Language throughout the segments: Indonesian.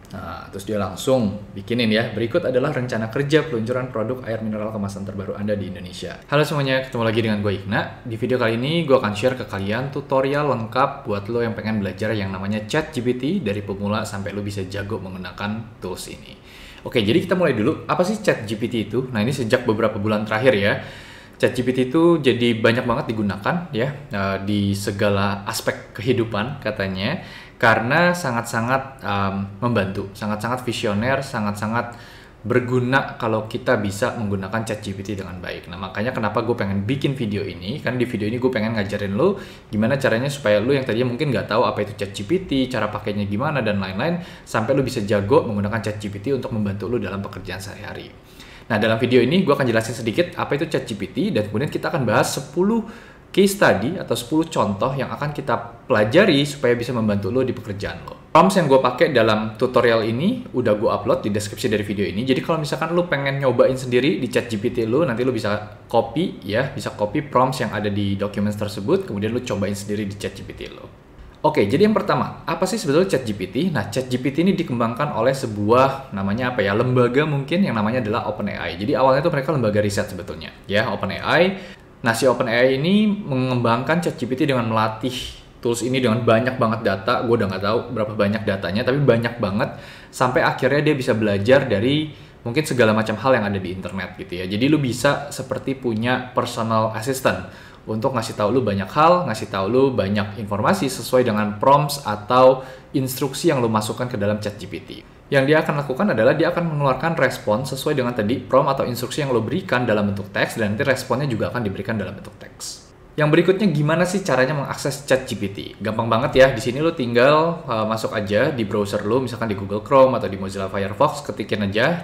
Nah, terus dia langsung bikinin ya. Berikut adalah rencana kerja peluncuran produk air mineral kemasan terbaru Anda di Indonesia. Halo semuanya, ketemu lagi dengan gue Igna. Di video kali ini gue akan share ke kalian tutorial lengkap buat lo yang pengen belajar yang namanya ChatGPT dari pemula sampai lo bisa jago menggunakan tools ini. Oke, jadi kita mulai dulu. Apa sih ChatGPT itu? Nah, ini sejak beberapa bulan terakhir ya. ChatGPT itu jadi banyak banget digunakan ya di segala aspek kehidupan katanya, karena sangat-sangat membantu, sangat-sangat visioner, sangat-sangat berguna kalau kita bisa menggunakan ChatGPT dengan baik. Nah, makanya kenapa gue pengen bikin video ini, karena di video ini gue pengen ngajarin lo gimana caranya supaya lo yang tadinya mungkin nggak tahu apa itu ChatGPT, cara pakainya gimana, dan lain-lain, sampai lo bisa jago menggunakan ChatGPT untuk membantu lo dalam pekerjaan sehari-hari. Nah, dalam video ini gue akan jelasin sedikit apa itu ChatGPT, dan kemudian kita akan bahas 10 case study atau 10 contoh yang akan kita pelajari supaya bisa membantu lo di pekerjaan lo. Prompts yang gue pakai dalam tutorial ini udah gue upload di deskripsi dari video ini. Jadi kalau misalkan lo pengen nyobain sendiri di ChatGPT lo, nanti lo bisa copy ya, bisa copy prompts yang ada di documents tersebut, kemudian lo cobain sendiri di ChatGPT lo. Oke, jadi yang pertama, apa sih sebetulnya ChatGPT? Nah, ChatGPT ini dikembangkan oleh sebuah namanya apa ya, lembaga mungkin yang namanya adalah OpenAI. Jadi awalnya itu mereka lembaga riset sebetulnya, ya, OpenAI. Nah, si OpenAI ini mengembangkan ChatGPT dengan melatih tools ini dengan banyak banget data. Gue udah nggak tahu berapa banyak datanya, tapi banyak banget. Sampai akhirnya dia bisa belajar dari mungkin segala macam hal yang ada di internet gitu ya. Jadi lu bisa seperti punya personal assistant untuk ngasih tahu lu banyak hal, ngasih tahu lu banyak informasi sesuai dengan prompts atau instruksi yang lu masukkan ke dalam ChatGPT. Yang dia akan lakukan adalah dia akan mengeluarkan respon sesuai dengan tadi prompt atau instruksi yang lu berikan dalam bentuk teks, dan nanti responnya juga akan diberikan dalam bentuk teks. Yang berikutnya, gimana sih caranya mengakses ChatGPT? Gampang banget ya. Di sini lu tinggal masuk aja di browser lu, misalkan di Google Chrome atau di Mozilla Firefox, ketikin aja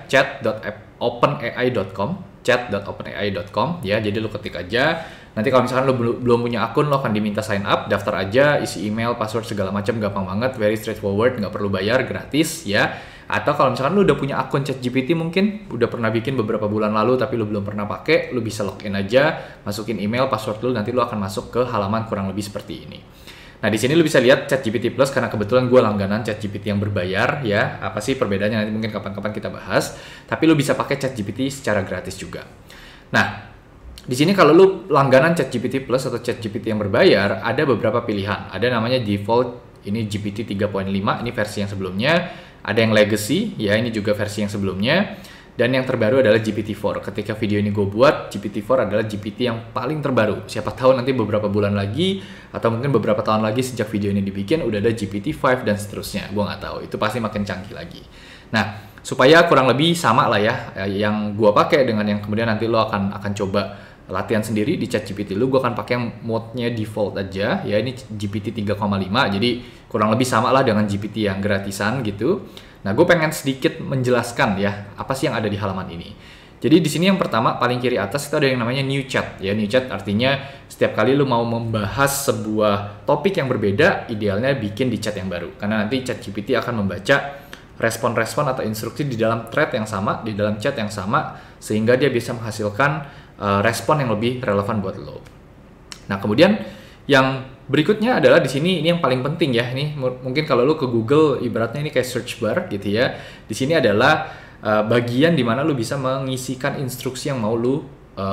chat.openai.com ya. Jadi lu ketik aja. Nanti kalau misalkan lu belum punya akun, lo akan diminta sign up, daftar aja, isi email, password segala macam, gampang banget, very straightforward, nggak perlu bayar, gratis ya. Atau kalau misalkan lu udah punya akun ChatGPT, mungkin udah pernah bikin beberapa bulan lalu tapi lu belum pernah pakai, lu bisa login aja, masukin email, password lu, nanti lu akan masuk ke halaman kurang lebih seperti ini. Nah, di sini lu bisa lihat ChatGPT Plus, karena kebetulan gue langganan ChatGPT yang berbayar ya. Apa sih perbedaannya, nanti mungkin kapan-kapan kita bahas. Tapi lu bisa pakai ChatGPT secara gratis juga. Nah, di sini kalau lu langganan ChatGPT Plus atau ChatGPT yang berbayar, ada beberapa pilihan. Ada namanya default, ini GPT 3.5, ini versi yang sebelumnya. Ada yang legacy, ya ini juga versi yang sebelumnya. Dan yang terbaru adalah GPT-4. Ketika video ini gue buat, GPT-4 adalah GPT yang paling terbaru. Siapa tahu nanti beberapa bulan lagi, atau mungkin beberapa tahun lagi sejak video ini dibikin, udah ada GPT-5 dan seterusnya. Gue nggak tahu, itu pasti makin canggih lagi. Nah, supaya kurang lebih sama lah ya, yang gue pakai dengan yang kemudian nanti lo akan coba latihan sendiri di ChatGPT lu, gue akan pakai yang mode-nya default aja ya. Ini GPT 3.5, jadi kurang lebih sama lah dengan GPT yang gratisan gitu. Nah, gue pengen sedikit menjelaskan ya apa sih yang ada di halaman ini. Jadi di sini yang pertama paling kiri atas itu ada yang namanya new chat ya. New chat artinya setiap kali lu mau membahas sebuah topik yang berbeda, idealnya bikin di chat yang baru, karena nanti ChatGPT akan membaca respon-respon atau instruksi di dalam thread yang sama, di dalam chat yang sama, sehingga dia bisa menghasilkan respon yang lebih relevan buat lo. Nah, kemudian yang berikutnya adalah di sini, ini yang paling penting ya. Ini mungkin kalau lo ke Google, ibaratnya ini kayak search bar gitu ya. Di sini adalah bagian dimana lo bisa mengisikan instruksi yang mau lo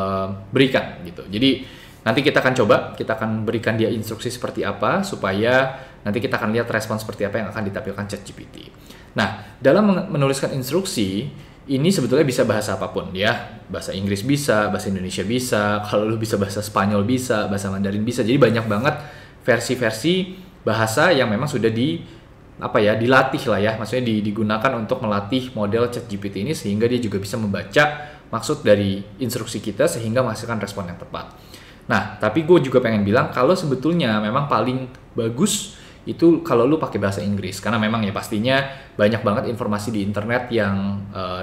berikan gitu. Jadi nanti kita akan coba, kita akan berikan dia instruksi seperti apa supaya nanti kita akan lihat respon seperti apa yang akan ditampilkan ChatGPT. Nah, dalam menuliskan instruksi ini sebetulnya bisa bahasa apapun ya. Bahasa Inggris bisa, bahasa Indonesia bisa, kalau lu bisa bahasa Spanyol bisa, bahasa Mandarin bisa. Jadi banyak banget versi-versi bahasa yang memang sudah dilatih lah ya. Maksudnya digunakan untuk melatih model ChatGPT ini sehingga dia juga bisa membaca maksud dari instruksi kita sehingga menghasilkan respon yang tepat. Nah, tapi gue juga pengen bilang kalau sebetulnya memang paling bagus itu kalau lu pakai bahasa Inggris, karena memang ya pastinya banyak banget informasi di internet yang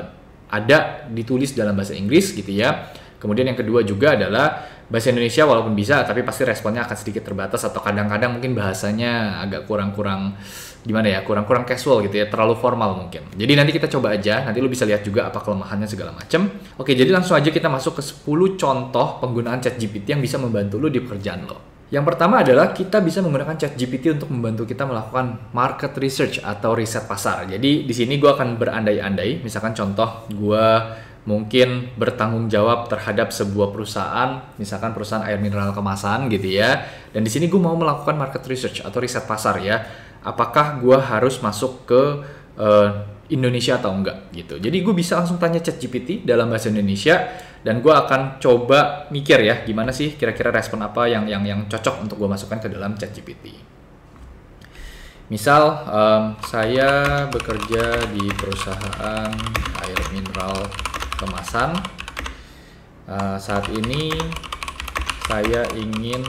ada ditulis dalam bahasa Inggris gitu ya. Kemudian yang kedua juga adalah bahasa Indonesia walaupun bisa, tapi pasti responnya akan sedikit terbatas, atau kadang-kadang mungkin bahasanya agak kurang kurang casual gitu ya, terlalu formal mungkin. Jadi nanti kita coba aja, nanti lu bisa lihat juga apa kelemahannya segala macam. Oke, jadi langsung aja kita masuk ke 10 contoh penggunaan ChatGPT yang bisa membantu lu di pekerjaan lo. Yang pertama adalah kita bisa menggunakan ChatGPT untuk membantu kita melakukan market research atau riset pasar. Jadi di sini gue akan berandai-andai, misalkan contoh gue mungkin bertanggung jawab terhadap sebuah perusahaan, misalkan perusahaan air mineral kemasan gitu ya. Dan di sini gue mau melakukan market research atau riset pasar ya. Apakah gue harus masuk ke Indonesia atau enggak gitu. Jadi gue bisa langsung tanya ChatGPT dalam bahasa Indonesia dan gue akan coba mikir ya gimana sih kira-kira respon apa yang cocok untuk gue masukkan ke dalam ChatGPT. Misal saya bekerja di perusahaan air mineral kemasan. Saat ini saya ingin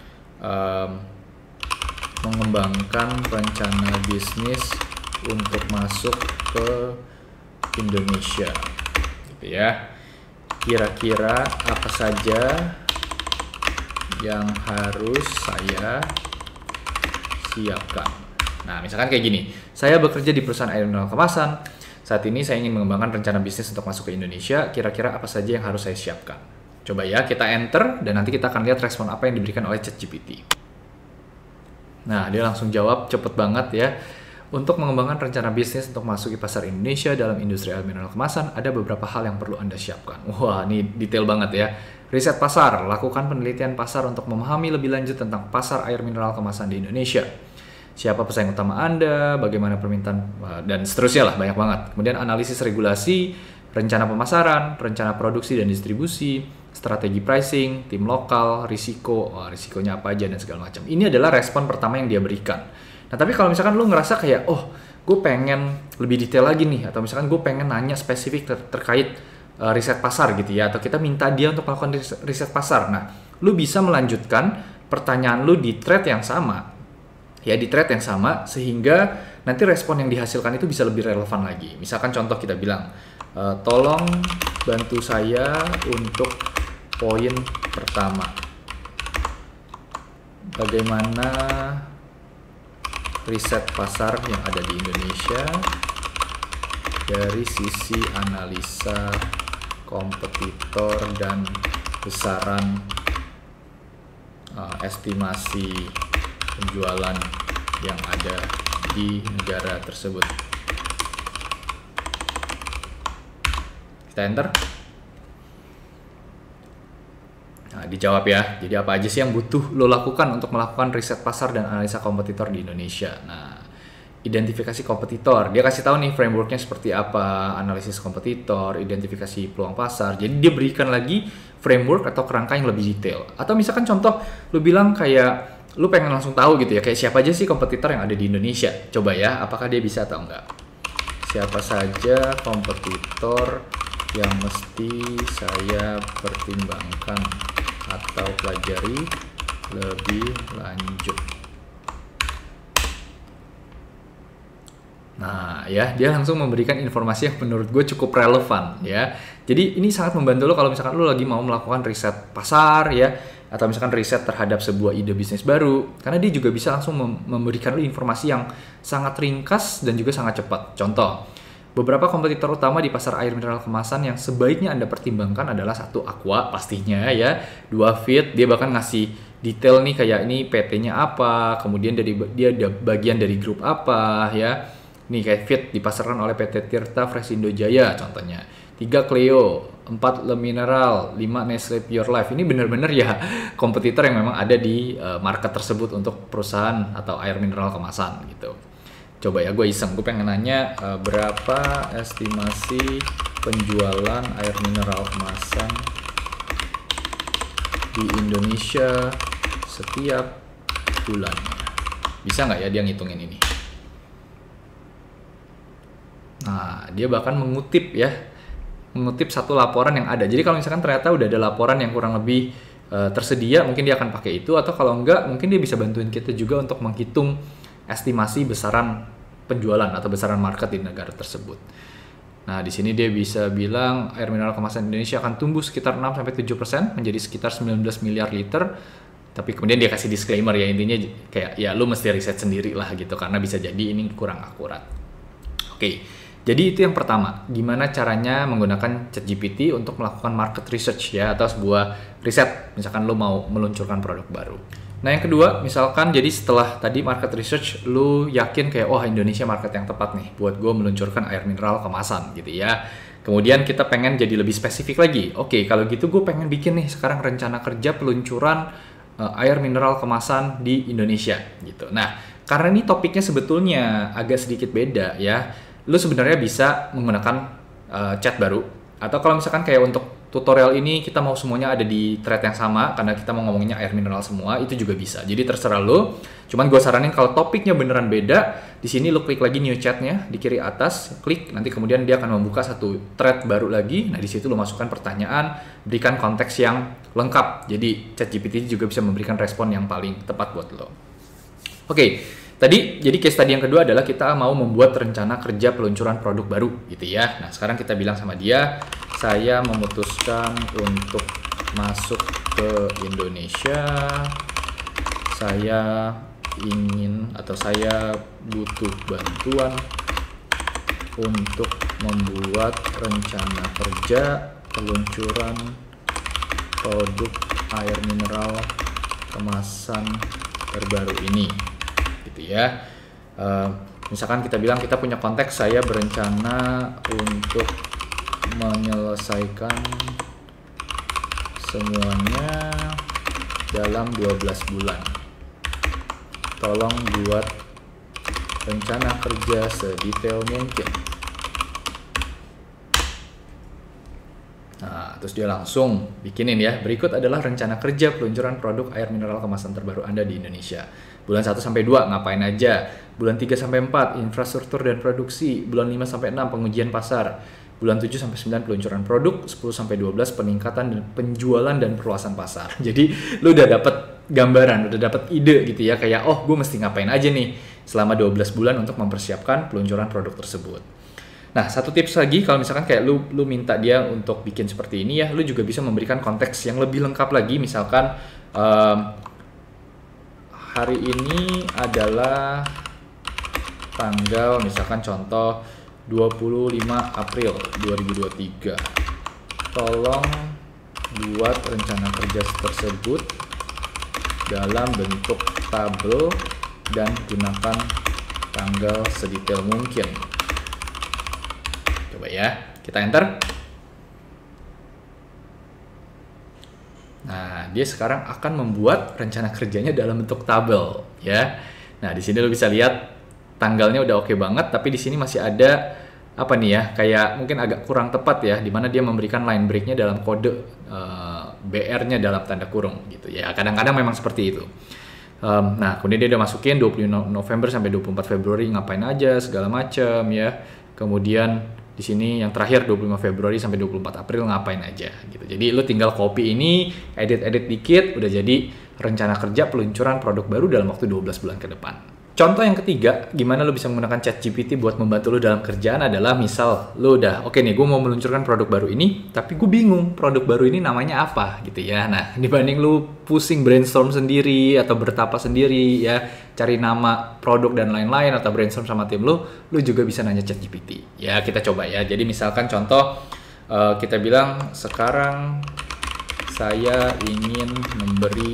mengembangkan rencana bisnis untuk masuk ke Indonesia gitu ya. Kira-kira apa saja yang harus saya siapkan? Nah, misalkan kayak gini, saya bekerja di perusahaan air mineral kemasan. Saat ini saya ingin mengembangkan rencana bisnis untuk masuk ke Indonesia. Kira-kira apa saja yang harus saya siapkan? Coba ya, kita enter dan nanti kita akan lihat respon apa yang diberikan oleh ChatGPT. Nah, dia langsung jawab cepet banget ya. Untuk mengembangkan rencana bisnis untuk masuk ke pasar Indonesia dalam industri air mineral kemasan, ada beberapa hal yang perlu Anda siapkan. Wah, ini detail banget ya. Riset pasar, lakukan penelitian pasar untuk memahami lebih lanjut tentang pasar air mineral kemasan di Indonesia. Siapa pesaing utama Anda, bagaimana permintaan, dan seterusnya lah, banyak banget. Kemudian analisis regulasi, rencana pemasaran, rencana produksi dan distribusi, strategi pricing, tim lokal, risikonya apa aja, dan segala macam. Ini adalah respon pertama yang dia berikan. Nah, tapi kalau misalkan lu ngerasa kayak, oh, gue pengen lebih detail lagi nih, atau misalkan gue pengen nanya spesifik terkait riset pasar gitu ya, atau kita minta dia untuk melakukan riset pasar. Nah, lu bisa melanjutkan pertanyaan lu di thread yang sama, ya di thread yang sama, sehingga nanti respon yang dihasilkan itu bisa lebih relevan lagi. Misalkan contoh kita bilang, tolong bantu saya untuk poin pertama. Bagaimana riset pasar yang ada di Indonesia dari sisi analisa kompetitor dan besaran estimasi penjualan yang ada di negara tersebut. Kita enter. Nah, dijawab ya. Jadi apa aja sih yang butuh lo lakukan untuk melakukan riset pasar dan analisa kompetitor di Indonesia? Nah, identifikasi kompetitor. Dia kasih tahu nih frameworknya seperti apa, analisis kompetitor, identifikasi peluang pasar. Jadi dia berikan lagi framework atau kerangka yang lebih detail. Atau misalkan contoh, lo bilang kayak lo pengen langsung tahu gitu ya, kayak siapa aja sih kompetitor yang ada di Indonesia? Coba ya, apakah dia bisa atau enggak? Siapa saja kompetitor yang mesti saya pertimbangkan atau pelajari lebih lanjut. Nah ya, dia langsung memberikan informasi yang menurut gue cukup relevan ya. Jadi ini sangat membantu lo kalau misalkan lo lagi mau melakukan riset pasar ya, atau misalkan riset terhadap sebuah ide bisnis baru, karena dia juga bisa langsung memberikan lo informasi yang sangat ringkas dan juga sangat cepat. Contoh, beberapa kompetitor utama di pasar air mineral kemasan yang sebaiknya Anda pertimbangkan adalah 1 Aqua pastinya ya, 2 Fit, dia bahkan ngasih detail nih kayak ini PT-nya apa, kemudian dia ada bagian dari grup apa ya. Nih kayak Fit dipasarkan oleh PT Tirta Fresindo Jaya contohnya. 3 Cleo, 4 Le Mineral, 5 Nestle Pure Life. Ini benar-benar ya kompetitor yang memang ada di market tersebut untuk perusahaan atau air mineral kemasan gitu. Coba ya, gue iseng, gue pengen nanya berapa estimasi penjualan air mineral kemasan di Indonesia setiap bulannya. Bisa nggak ya dia ngitungin ini? Nah, dia bahkan mengutip satu laporan yang ada. Jadi kalau misalkan ternyata udah ada laporan yang kurang lebih tersedia, mungkin dia akan pakai itu, atau kalau enggak, mungkin dia bisa bantuin kita juga untuk menghitung estimasi besaran penjualan atau besaran market di negara tersebut. Nah, di sini dia bisa bilang air mineral kemasan Indonesia akan tumbuh sekitar 6-7% menjadi sekitar 19 miliar liter. Tapi kemudian dia kasih disclaimer ya, intinya kayak ya lu mesti riset sendiri lah gitu, karena bisa jadi ini kurang akurat. Oke. Jadi itu yang pertama, gimana caranya menggunakan ChatGPT untuk melakukan market research ya, atau sebuah riset, misalkan lo mau meluncurkan produk baru. Nah yang kedua, misalkan jadi setelah tadi market research, lu yakin kayak, wah Indonesia market yang tepat nih buat gue meluncurkan air mineral kemasan gitu ya. Kemudian kita pengen jadi lebih spesifik lagi. Oke, kalau gitu gue pengen bikin nih sekarang rencana kerja peluncuran air mineral kemasan di Indonesia gitu. Nah, karena ini topiknya sebetulnya agak sedikit beda ya, lu sebenarnya bisa menggunakan chat baru. Atau kalau misalkan kayak untuk tutorial ini kita mau semuanya ada di thread yang sama karena kita mau ngomonginnya air mineral semua, itu juga bisa. Jadi terserah lo. Cuman gue saranin kalau topiknya beneran beda, di sini lo klik lagi new chatnya di kiri atas, klik, nanti kemudian dia akan membuka satu thread baru lagi. Nah di situ lo masukkan pertanyaan, berikan konteks yang lengkap. Jadi ChatGPT juga bisa memberikan respon yang paling tepat buat lo. Oke. Tadi, jadi case tadi yang kedua adalah kita mau membuat rencana kerja peluncuran produk baru gitu ya. Nah sekarang kita bilang sama dia, saya memutuskan untuk masuk ke Indonesia, saya ingin atau saya butuh bantuan untuk membuat rencana kerja peluncuran produk air mineral kemasan terbaru ini. Gitu ya. Misalkan kita bilang kita punya konteks, saya berencana untuk menyelesaikan semuanya dalam 12 bulan. Tolong buat rencana kerja sedetail mungkin. Nah, terus dia langsung bikinin ya. Berikut adalah rencana kerja peluncuran produk air mineral kemasan terbaru Anda di Indonesia. Bulan 1 sampai 2 ngapain aja? Bulan 3 sampai 4 infrastruktur dan produksi. Bulan 5 sampai 6 pengujian pasar. Bulan 7 sampai 9 peluncuran produk. 10 sampai 12 peningkatan dan penjualan dan perluasan pasar. Jadi lu udah dapet gambaran, udah dapet ide gitu ya, kayak oh gue mesti ngapain aja nih selama 12 bulan untuk mempersiapkan peluncuran produk tersebut. Nah, satu tips lagi kalau misalkan kayak lu minta dia untuk bikin seperti ini ya, lu juga bisa memberikan konteks yang lebih lengkap lagi. Misalkan hari ini adalah tanggal, misalkan contoh 25 April 2023. Tolong buat rencana kerja tersebut dalam bentuk tabel dan gunakan tanggal sedetail mungkin. Coba ya, kita enter. Nah, dia sekarang akan membuat rencana kerjanya dalam bentuk tabel, ya. Nah, di sini lo bisa lihat tanggalnya udah oke banget, tapi di sini masih ada apa nih ya, kayak mungkin agak kurang tepat ya, dimana dia memberikan line breaknya dalam kode BR-nya dalam tanda kurung gitu ya. Kadang-kadang memang seperti itu. Nah, kemudian dia udah masukin 25 November sampai 24 Februari ngapain aja segala macam ya. Kemudian di sini yang terakhir 25 Februari sampai 24 April ngapain aja gitu. Jadi lu tinggal copy ini, edit-edit dikit, udah jadi rencana kerja peluncuran produk baru dalam waktu 12 bulan ke depan. Contoh yang ketiga, gimana lu bisa menggunakan ChatGPT buat membantu lu dalam kerjaan adalah misal lu udah oke nih, gue mau meluncurkan produk baru ini, tapi gue bingung produk baru ini namanya apa gitu ya. Nah, dibanding lu pusing brainstorm sendiri atau bertapa sendiri ya, cari nama produk dan lain-lain atau brainstorm sama tim lu juga bisa nanya ChatGPT. Ya, kita coba ya. Jadi misalkan contoh kita bilang sekarang saya ingin memberi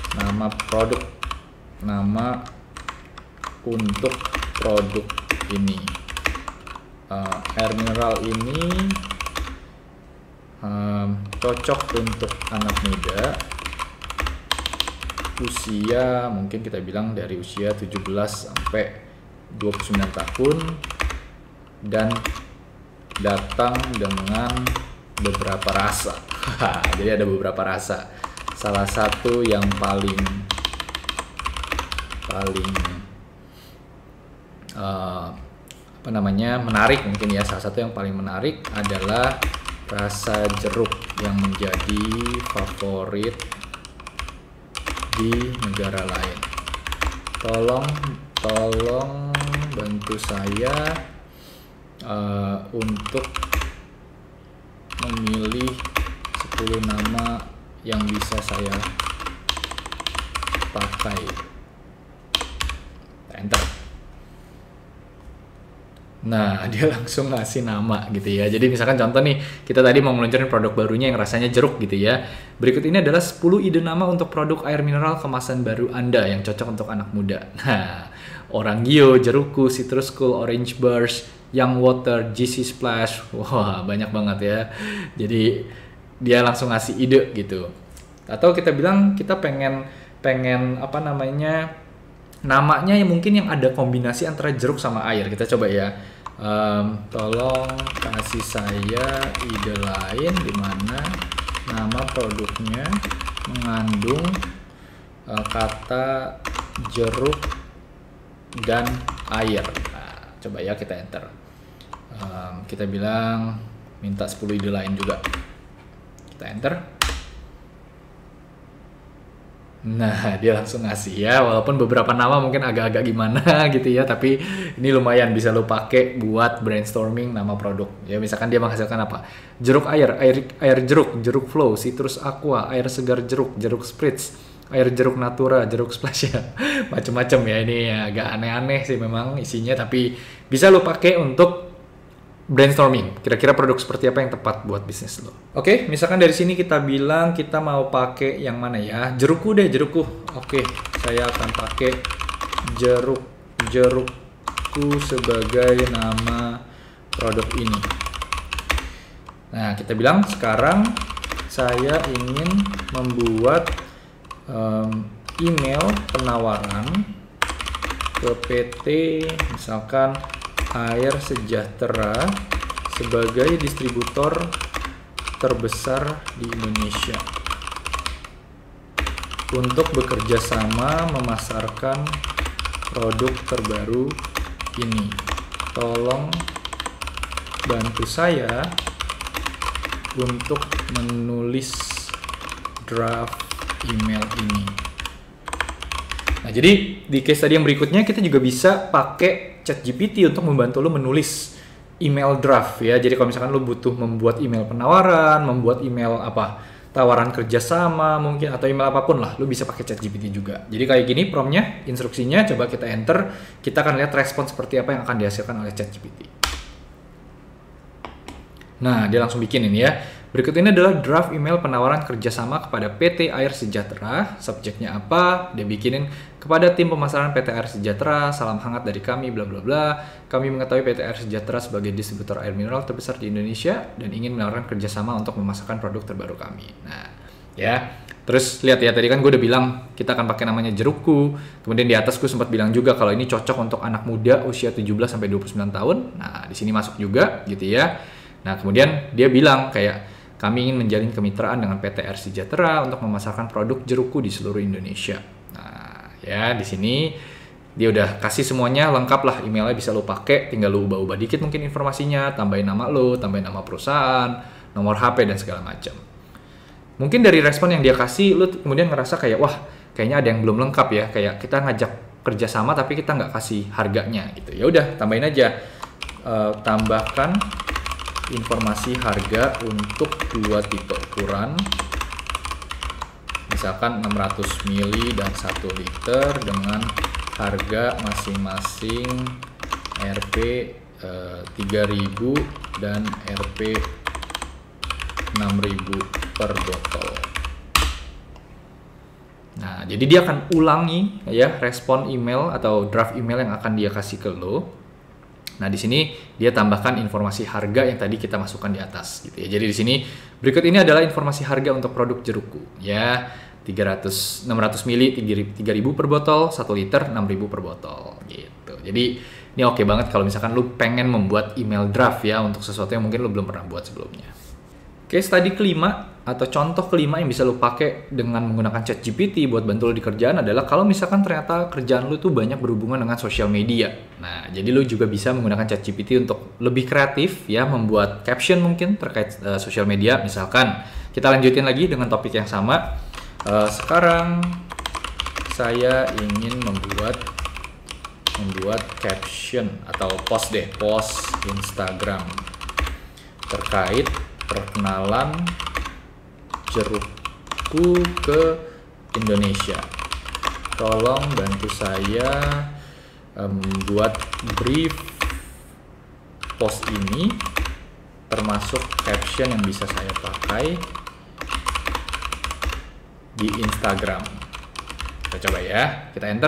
nama untuk produk ini. Air mineral ini cocok untuk anak muda. Usia mungkin kita bilang dari usia 17 sampai 29 tahun dan datang dengan beberapa rasa. Jadi ada beberapa rasa. Salah satu yang paling menarik mungkin ya, salah satu yang paling menarik adalah rasa jeruk yang menjadi favorit di negara lain. Tolong bantu saya untuk memilih 10 nama yang bisa saya pakai. Enter. Nah, dia langsung ngasih nama gitu ya. Jadi misalkan contoh nih, kita tadi mau meluncurin produk barunya yang rasanya jeruk gitu ya. Berikut ini adalah 10 ide nama untuk produk air mineral kemasan baru Anda yang cocok untuk anak muda. Nah, Orangio, Jeruku, Citrus Cool, Orange Burst, Young Water, GC Splash. Wah, banyak banget ya. Jadi dia langsung ngasih ide gitu. Atau kita bilang kita pengen apa namanya, namanya yang mungkin yang ada kombinasi antara jeruk sama air. Kita coba ya. Tolong kasih saya ide lain di mana nama produknya mengandung kata jeruk dan air. Nah, coba ya kita enter. Kita bilang minta 10 ide lain juga. Kita enter. Nah, dia langsung ngasih ya, walaupun beberapa nama mungkin agak-agak gimana gitu ya, tapi ini lumayan bisa lo pakai buat brainstorming nama produk. Ya, misalkan dia menghasilkan apa? Jeruk air jeruk, jeruk flow, citrus aqua, air segar jeruk, jeruk spritz, air jeruk natura, jeruk splash ya. Macem-macem ya, ini ya, agak aneh-aneh sih memang isinya, tapi bisa lo pakai untuk brainstorming, kira-kira produk seperti apa yang tepat buat bisnis lo. Oke, misalkan dari sini kita bilang kita mau pakai yang mana ya? Jeruku deh, jeruku. Oke, saya akan pakai jerukku sebagai nama produk ini. Nah, kita bilang sekarang saya ingin membuat email penawaran ke PT misalkan Air Sejahtera sebagai distributor terbesar di Indonesia untuk bekerja sama memasarkan produk terbaru ini. Tolong bantu saya untuk menulis draft email ini. Nah, jadi di case tadi yang berikutnya kita juga bisa pakai ChatGPT untuk membantu lo menulis email draft ya. Jadi kalau misalkan lo butuh membuat email penawaran, membuat email apa, tawaran kerjasama mungkin, atau email apapun lah, lo bisa pakai ChatGPT juga. Jadi kayak gini prompt-nya, instruksinya, coba kita enter, kita akan lihat respon seperti apa yang akan dihasilkan oleh ChatGPT. Nah, dia langsung bikin ini ya. Berikut ini adalah draft email penawaran kerjasama kepada PT Air Sejahtera. Subjeknya apa? Dia bikinin kepada tim pemasaran PT Air Sejahtera. Salam hangat dari kami, bla bla bla. Kami mengetahui PT Air Sejahtera sebagai distributor air mineral terbesar di Indonesia dan ingin menawarkan kerjasama untuk memasarkan produk terbaru kami. Nah, ya. Terus lihat ya, tadi kan gue udah bilang kita akan pakai namanya Jeruku. Kemudian di atas gue sempat bilang juga kalau ini cocok untuk anak muda usia 17 sampai 29 tahun. Nah, di sini masuk juga gitu ya. Nah, kemudian dia bilang kayak kami ingin menjalin kemitraan dengan PT Air Sejahtera untuk memasarkan produk Jeruku di seluruh Indonesia. Nah, ya di sini dia udah kasih semuanya lengkap lah, emailnya bisa lo pakai, tinggal lo ubah-ubah dikit mungkin informasinya, tambahin nama lo, tambahin nama perusahaan, nomor HP dan segala macam. Mungkin dari respon yang dia kasih, lo kemudian ngerasa kayak wah, kayaknya ada yang belum lengkap ya, kayak kita ngajak kerjasama tapi kita nggak kasih harganya gitu. Ya udah, tambahin aja, tambahkan informasi harga untuk 2 tipe ukuran, misalkan 600 ml dan 1 liter dengan harga masing-masing Rp 3.000 dan Rp 6.000 per botol. Nah, jadi dia akan ulangi ya respon email atau draft email yang akan dia kasih ke lo. Nah, di sini dia tambahkan informasi harga yang tadi kita masukkan di atas gitu ya. Jadi di sini berikut ini adalah informasi harga untuk produk Jeruku ya. 600 ml 3.000 per botol, 1 liter 6.000 per botol gitu. Jadi ini oke banget kalau misalkan lu pengen membuat email draft ya untuk sesuatu yang mungkin lu belum pernah buat sebelumnya. Case tadi kelima atau contoh kelima yang bisa lo pakai dengan menggunakan ChatGPT buat bantu lo di kerjaan adalah kalau misalkan ternyata kerjaan lo tuh banyak berhubungan dengan sosial media. Nah, jadi lo juga bisa menggunakan ChatGPT untuk lebih kreatif ya, membuat caption mungkin terkait sosial media. Misalkan kita lanjutin lagi dengan topik yang sama. Sekarang saya ingin membuat caption atau post Instagram terkait perkenalan Jeruku ke Indonesia. Tolong bantu saya buat brief post ini termasuk caption yang bisa saya pakai di Instagram. Kita coba ya, kita enter.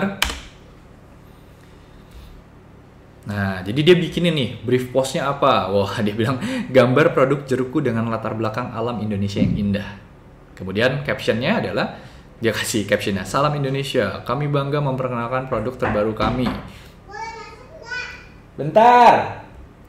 Nah, jadi dia bikin ini, brief postnya apa? Wah, dia bilang gambar produk jerukku dengan latar belakang alam Indonesia yang indah. Kemudian captionnya adalah, dia kasih captionnya, salam Indonesia, kami bangga memperkenalkan produk terbaru kami. Bentar!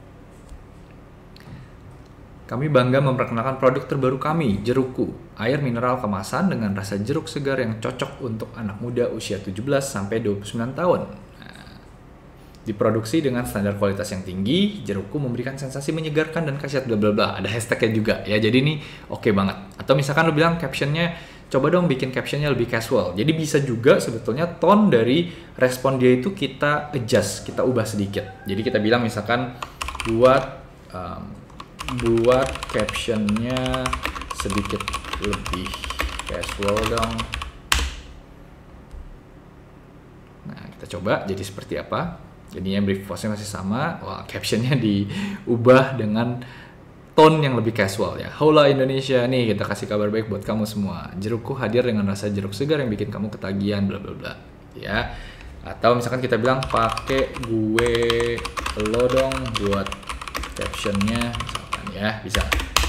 Kami bangga memperkenalkan produk terbaru kami, jerukku, air mineral kemasan dengan rasa jeruk segar yang cocok untuk anak muda usia 17-29 tahun. Diproduksi dengan standar kualitas yang tinggi, jerukku memberikan sensasi menyegarkan dan khasiat bla bla bla. Ada hashtagnya juga ya. Jadi ini oke banget. Atau misalkan lu bilang captionnya, coba dong bikin captionnya lebih casual. Jadi bisa juga sebetulnya tone dari respon dia itu kita adjust, kita ubah sedikit. Jadi kita bilang misalkan buat captionnya sedikit lebih casual dong. Nah, kita coba jadi seperti apa. Jadinya brief postnya masih sama, wah captionnya diubah dengan tone yang lebih casual ya. Hola Indonesia, nih kita kasih kabar baik buat kamu semua. Jerukku hadir dengan rasa jeruk segar yang bikin kamu ketagihan, bla bla bla. Ya. Atau misalkan kita bilang pakai gue lo dong buat captionnya, misalkan ya, bisa.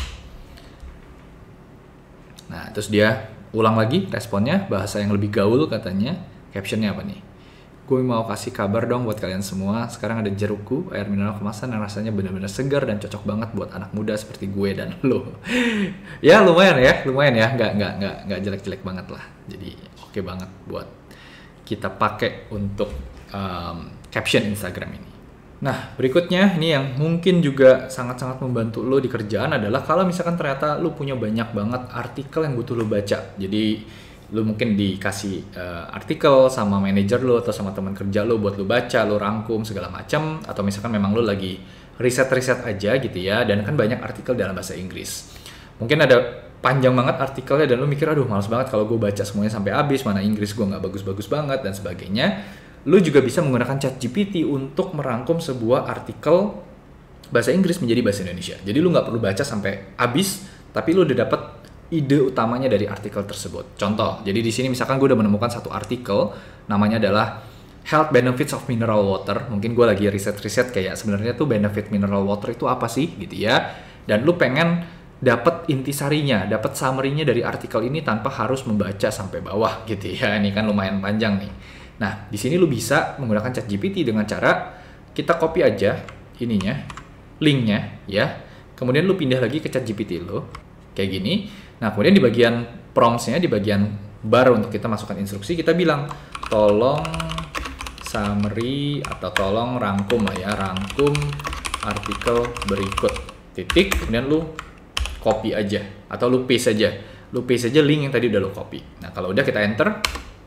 Nah, terus dia ulang lagi responnya, bahasa yang lebih gaul katanya. Captionnya apa nih? Gue mau kasih kabar dong buat kalian semua. Sekarang ada jerukku, air mineral kemasan yang rasanya benar-benar segar dan cocok banget buat anak muda seperti gue dan lo. Ya lumayan ya, nggak jelek-jelek banget lah. Jadi oke banget buat kita pakai untuk caption Instagram ini. Nah berikutnya ini yang mungkin juga sangat-sangat membantu lo di kerjaan adalah kalau misalkan ternyata lo punya banyak banget artikel yang butuh lo baca. Jadi lu mungkin dikasih artikel sama manajer lu atau sama teman kerja lu buat lu baca, lu rangkum segala macam, atau misalkan memang lu lagi riset-riset aja gitu ya, dan kan banyak artikel dalam bahasa Inggris. Mungkin ada panjang banget artikelnya dan lu mikir aduh males banget kalau gue baca semuanya sampai habis, mana Inggris gue nggak bagus-bagus banget dan sebagainya. Lu juga bisa menggunakan ChatGPT untuk merangkum sebuah artikel bahasa Inggris menjadi bahasa Indonesia. Jadi lu nggak perlu baca sampai habis, tapi lu udah dapet ide utamanya dari artikel tersebut. Contoh, jadi di sini misalkan gue udah menemukan satu artikel, namanya adalah Health Benefits of Mineral Water. Mungkin gue lagi riset-riset kayak sebenarnya tuh benefit mineral water itu apa sih gitu ya. Dan lu pengen dapat intisarinya, dapat summary-nya dari artikel ini tanpa harus membaca sampai bawah gitu ya. Ini kan lumayan panjang nih. Nah, di sini lu bisa menggunakan ChatGPT dengan cara kita copy aja ininya, linknya ya. Kemudian lu pindah lagi ke ChatGPT lu kayak gini. Nah, kemudian di bagian prompts-nya, di bagian bar untuk kita masukkan instruksi, kita bilang, tolong summary atau tolong rangkum lah ya, rangkum artikel berikut, titik, kemudian lu copy aja, atau lu paste aja. Lu paste aja link yang tadi udah lu copy. Nah, kalau udah kita enter,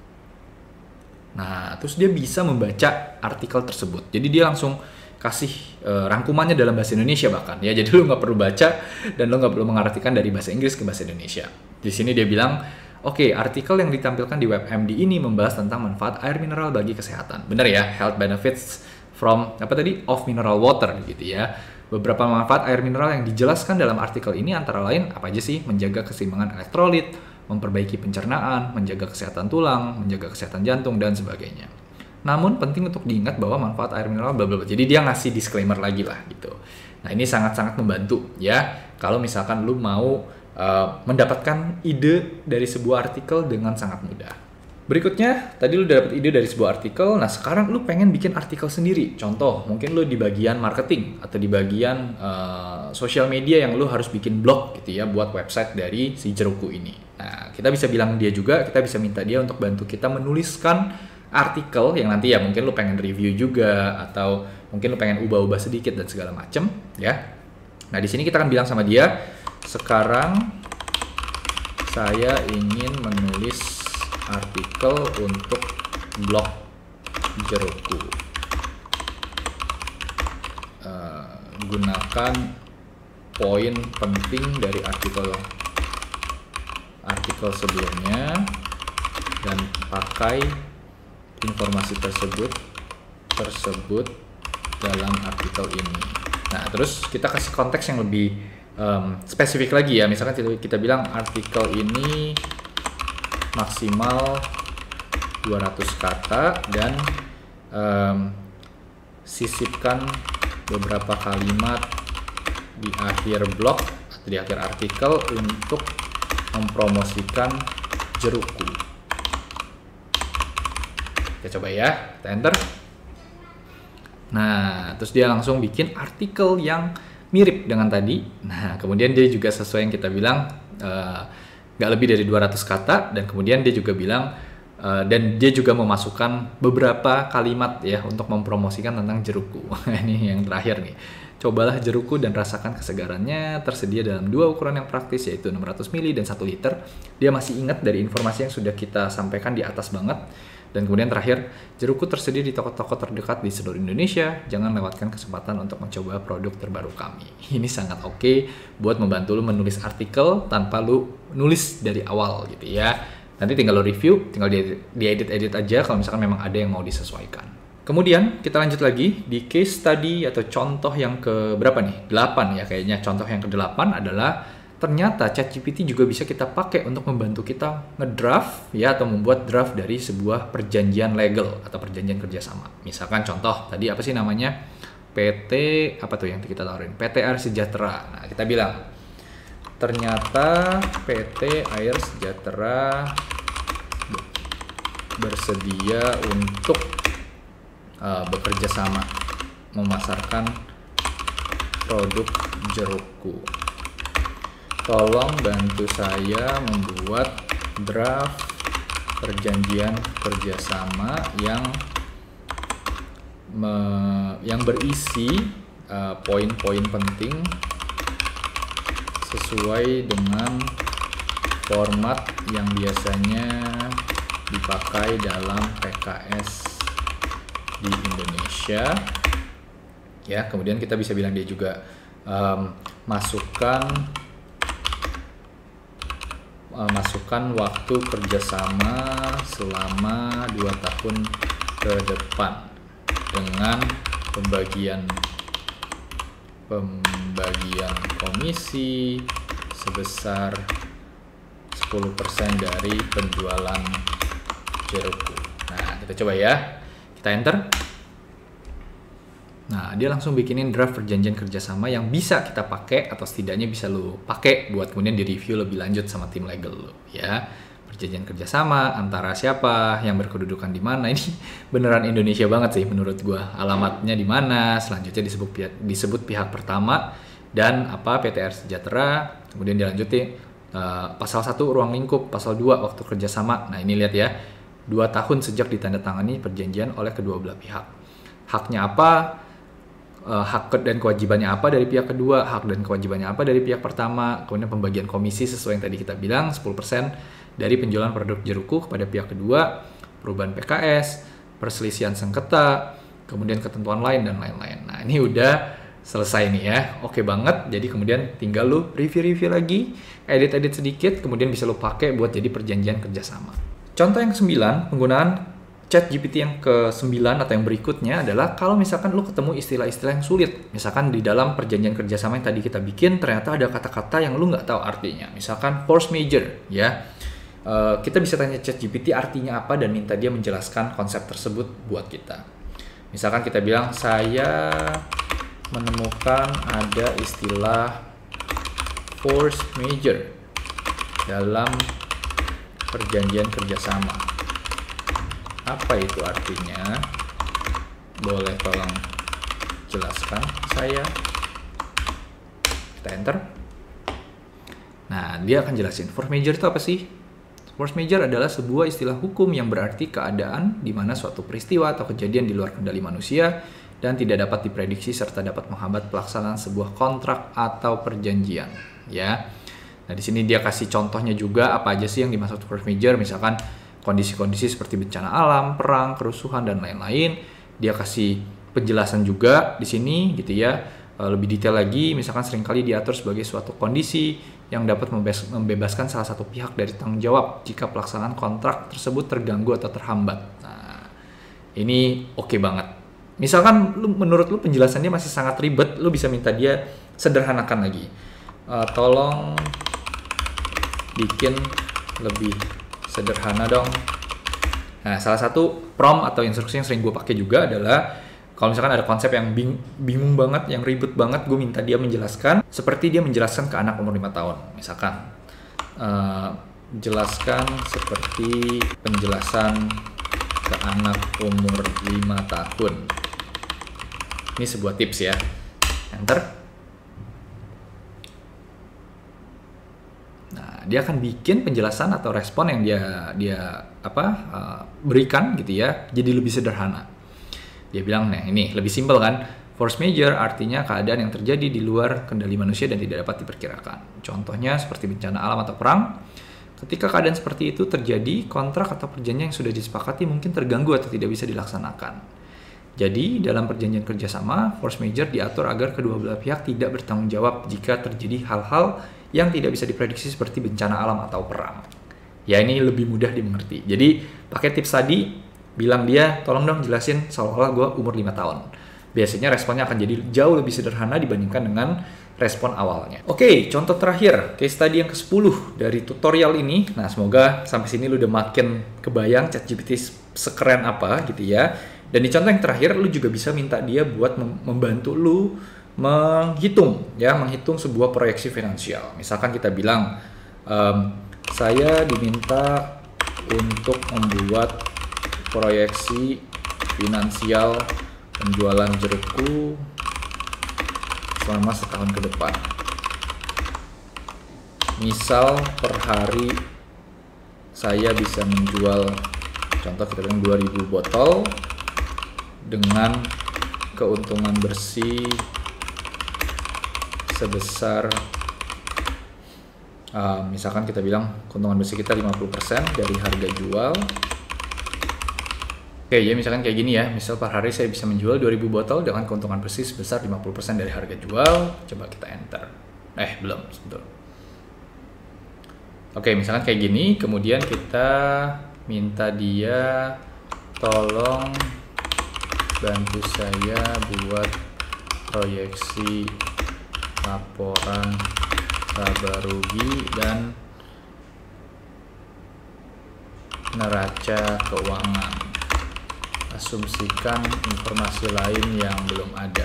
nah, terus dia bisa membaca artikel tersebut. Jadi dia langsung kasih rangkumannya dalam bahasa Indonesia bahkan ya, jadi lu nggak perlu baca dan lu nggak perlu mengartikan dari bahasa Inggris ke bahasa Indonesia. Di sini dia bilang, oke, artikel yang ditampilkan di WebMD ini membahas tentang manfaat air mineral bagi kesehatan. Bener ya, health benefits from apa tadi of mineral water gitu ya. Beberapa manfaat air mineral yang dijelaskan dalam artikel ini antara lain apa aja sih? Menjaga keseimbangan elektrolit, memperbaiki pencernaan, menjaga kesehatan tulang, menjaga kesehatan jantung dan sebagainya. Namun penting untuk diingat bahwa manfaat air mineral bla bla bla. Jadi dia ngasih disclaimer lagi lah gitu. Nah, ini sangat-sangat membantu ya kalau misalkan lu mau mendapatkan ide dari sebuah artikel dengan sangat mudah. Berikutnya, tadi lu dapat ide dari sebuah artikel. Nah, sekarang lu pengen bikin artikel sendiri. Contoh, mungkin lu di bagian marketing atau di bagian sosial media yang lu harus bikin blog gitu ya buat website dari si jerukku ini. Nah, kita bisa bilang dia juga, kita bisa minta dia untuk bantu kita menuliskan artikel yang nanti ya mungkin lu pengen review juga atau mungkin lu pengen ubah-ubah sedikit dan segala macem ya. Nah, di sini kita akan bilang sama dia, sekarang saya ingin menulis artikel untuk blog jerukku. Gunakan poin penting dari artikel sebelumnya dan pakai informasi tersebut dalam artikel ini. Nah, terus kita kasih konteks yang lebih spesifik lagi ya. Misalkan kita bilang artikel ini maksimal 200 kata dan sisipkan beberapa kalimat di akhir blog atau di akhir artikel untuk mempromosikan Jeruku. Kita coba ya, kita enter. Nah, terus dia langsung bikin artikel yang mirip dengan tadi. Nah, kemudian dia juga sesuai yang kita bilang nggak lebih dari 200 kata, dan kemudian dia juga bilang dan dia juga memasukkan beberapa kalimat ya untuk mempromosikan tentang Jeruku. Ini yang terakhir nih. Cobalah Jeruku dan rasakan kesegarannya, tersedia dalam 2 ukuran yang praktis, yaitu 600 ml dan 1 liter. Dia masih ingat dari informasi yang sudah kita sampaikan di atas banget. Dan kemudian terakhir, Jeruku tersedia di toko-toko terdekat di seluruh Indonesia. Jangan lewatkan kesempatan untuk mencoba produk terbaru kami. Ini sangat oke buat membantu lu menulis artikel tanpa lu nulis dari awal gitu ya. Nanti tinggal lo review, tinggal diedit-edit aja kalau misalkan memang ada yang mau disesuaikan. Kemudian kita lanjut lagi di case study atau contoh yang ke berapa nih? 8 ya kayaknya. Contoh yang ke-8 adalah ternyata ChatGPT juga bisa kita pakai untuk membantu kita ngedraft ya, atau membuat draft dari sebuah perjanjian legal atau perjanjian kerjasama. Misalkan contoh tadi apa sih namanya? PT apa tuh yang kita tawarin? PT Air Sejahtera. Nah, kita bilang ternyata PT Air Sejahtera bersedia untuk bekerja sama memasarkan produk Jeruku. Tolong bantu saya membuat draft perjanjian kerjasama yang berisi poin-poin penting sesuai dengan format yang biasanya dipakai dalam PKS di Indonesia. Ya, kemudian kita bisa bilang dia juga masukkan waktu kerjasama selama 2 tahun ke depan dengan pembagian komisi sebesar 10% dari penjualan Jeruku. Nah, kita coba ya. Kita enter. Nah, dia langsung bikinin draft perjanjian kerjasama yang bisa kita pakai atau setidaknya bisa lo pakai buat kemudian di-review lebih lanjut sama tim legal lo ya. Perjanjian kerjasama antara siapa, yang berkedudukan di mana. Ini beneran Indonesia banget sih menurut gua. Alamatnya di mana, selanjutnya disebut pihak pertama dan apa PT Air Sejahtera. Kemudian dilanjutin pasal 1 ruang lingkup, pasal 2 waktu kerjasama. Nah, ini lihat ya. 2 tahun sejak ditandatangani perjanjian oleh kedua belah pihak. Haknya apa? Hak dan kewajibannya apa dari pihak kedua, hak dan kewajibannya apa dari pihak pertama, kemudian pembagian komisi sesuai yang tadi kita bilang 10% dari penjualan produk Jeruku kepada pihak kedua, perubahan PKS, perselisihan sengketa, kemudian ketentuan lain dan lain-lain. Nah, ini udah selesai nih ya, oke banget. Jadi kemudian tinggal lu review-review lagi, edit-edit sedikit, kemudian bisa lu pakai buat jadi perjanjian kerjasama. Contoh yang ke-9, penggunaan ChatGPT yang ke-9 atau yang berikutnya adalah kalau misalkan lu ketemu istilah-istilah yang sulit. Misalkan di dalam perjanjian kerjasama yang tadi kita bikin, ternyata ada kata-kata yang lu nggak tahu artinya. Misalkan force major, ya. Kita bisa tanya ChatGPT artinya apa dan minta dia menjelaskan konsep tersebut buat kita. Misalkan kita bilang, saya menemukan ada istilah force major dalam perjanjian kerjasama. Apa itu artinya? Boleh tolong jelaskan saya. Kita enter. Nah, dia akan jelasin force major itu apa sih? Force major adalah sebuah istilah hukum yang berarti keadaan di mana suatu peristiwa atau kejadian di luar kendali manusia dan tidak dapat diprediksi serta dapat menghambat pelaksanaan sebuah kontrak atau perjanjian. Ya. Nah, di sini dia kasih contohnya juga apa aja sih yang dimaksud force major, misalkan kondisi-kondisi seperti bencana alam, perang, kerusuhan dan lain-lain. Dia kasih penjelasan juga di sini gitu ya. Lebih detail lagi, misalkan seringkali diatur sebagai suatu kondisi yang dapat membebaskan salah satu pihak dari tanggung jawab jika pelaksanaan kontrak tersebut terganggu atau terhambat. Nah, ini oke banget. Misalkan menurut lu penjelasannya masih sangat ribet, lu bisa minta dia sederhanakan lagi. Tolong bikin lebih sederhana dong. Nah, salah satu prompt atau instruksi yang sering gue pakai juga adalah kalau misalkan ada konsep yang bingung banget, yang ribet banget, gue minta dia menjelaskan seperti dia menjelaskan ke anak umur 5 tahun. Misalkan, jelaskan seperti penjelasan ke anak umur 5 tahun. Ini sebuah tips ya. Enter. Nah, dia akan bikin penjelasan atau respon yang dia berikan gitu ya, jadi lebih sederhana. Dia bilang, nah ini lebih simpel kan, force major artinya keadaan yang terjadi di luar kendali manusia dan tidak dapat diperkirakan. Contohnya seperti bencana alam atau perang. Ketika keadaan seperti itu terjadi, kontrak atau perjanjian yang sudah disepakati mungkin terganggu atau tidak bisa dilaksanakan. Jadi, dalam perjanjian kerjasama, force major diatur agar kedua belah pihak tidak bertanggung jawab jika terjadi hal-hal yang tidak bisa diprediksi seperti bencana alam atau perang. Ya, ini lebih mudah dimengerti. Jadi, pakai tips tadi, bilang dia, tolong dong jelasin seolah-olah gue umur 5 tahun. Biasanya responnya akan jadi jauh lebih sederhana dibandingkan dengan respon awalnya. Oke, contoh terakhir, case study yang ke-10 dari tutorial ini. Nah, semoga sampai sini lu udah makin kebayang ChatGPT sekeren apa gitu ya. Dan di contoh yang terakhir, lu juga bisa minta dia buat membantu lu menghitung sebuah proyeksi finansial. Misalkan kita bilang, saya diminta untuk membuat proyeksi finansial penjualan jerukku selama setahun ke depan. Misal per hari saya bisa menjual, contoh kita bilang 2000 botol dengan keuntungan bersih sebesar misalkan kita bilang keuntungan bersih kita 50% dari harga jual. Oke, ya misalkan kayak gini ya, misal per hari saya bisa menjual 2000 botol dengan keuntungan bersih sebesar 50% dari harga jual. Coba kita enter. Belum, sebentar. Oke, misalkan kayak gini, kemudian kita minta dia tolong bantu saya buat proyeksi laporan laba rugi dan neraca keuangan. Asumsikan informasi lain yang belum ada.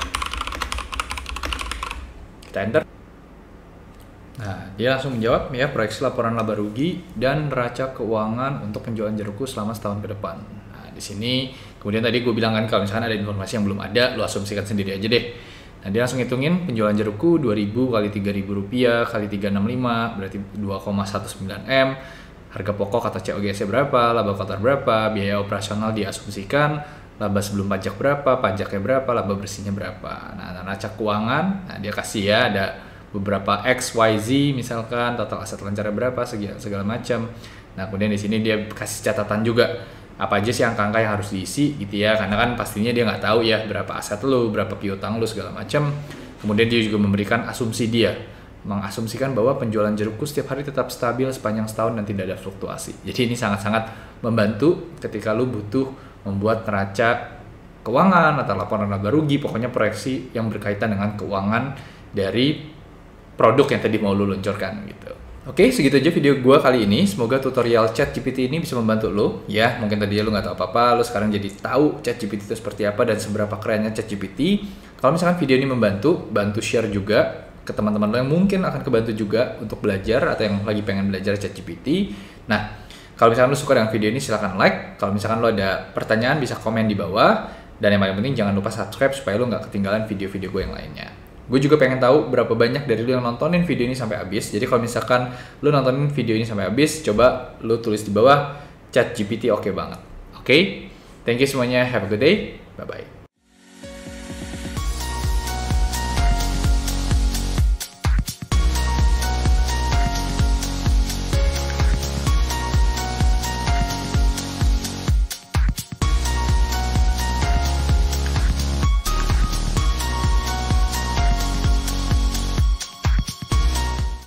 Kita enter. Nah, dia langsung menjawab ya, proyeksi laporan laba rugi dan neraca keuangan untuk penjualan jerukku selama setahun ke depan. Nah, di sini kemudian tadi gue bilang kan kalau misalkan ada informasi yang belum ada, lu asumsikan sendiri aja deh. Nah, dia langsung hitungin penjualan jerukku 2000 kali 3000 rupiah kali 365 berarti 2,19 M. Harga pokok atau COGS berapa, laba kotor berapa, biaya operasional diasumsikan, laba sebelum pajak berapa, pajaknya berapa, laba bersihnya berapa. Nah, neraca keuangan, nah dia kasih ya ada beberapa X, Y, Z misalkan, total aset lancarnya berapa, segala macam. Nah, kemudian di sini dia kasih catatan juga apa aja sih angka-angka yang harus diisi gitu ya, karena kan pastinya dia nggak tahu ya berapa aset lu, berapa piutang lu segala macam. Kemudian dia juga memberikan asumsi dia, mengasumsikan bahwa penjualan jerukku setiap hari tetap stabil sepanjang setahun dan tidak ada fluktuasi. Jadi ini sangat-sangat membantu ketika lu butuh membuat neraca keuangan atau laporan laba rugi, pokoknya proyeksi yang berkaitan dengan keuangan dari produk yang tadi mau lu luncurkan gitu. Oke, segitu aja video gue kali ini. Semoga tutorial ChatGPT ini bisa membantu lo. Ya, mungkin tadi lo nggak tahu apa-apa, lo sekarang jadi tahu ChatGPT itu seperti apa dan seberapa kerennya ChatGPT. Kalau misalkan video ini membantu, bantu share juga ke teman-teman lo yang mungkin akan kebantu juga untuk belajar atau yang lagi pengen belajar ChatGPT. Nah, kalau misalkan lo suka dengan video ini silahkan like. Kalau misalkan lo ada pertanyaan bisa komen di bawah. Dan yang paling penting jangan lupa subscribe supaya lo nggak ketinggalan video-video gue yang lainnya. Gue juga pengen tahu berapa banyak dari lu yang nontonin video ini sampai habis. Jadi kalau misalkan lu nontonin video ini sampai habis, coba lu tulis di bawah ChatGPT oke banget. Oke? Thank you semuanya. Have a good day. Bye-bye.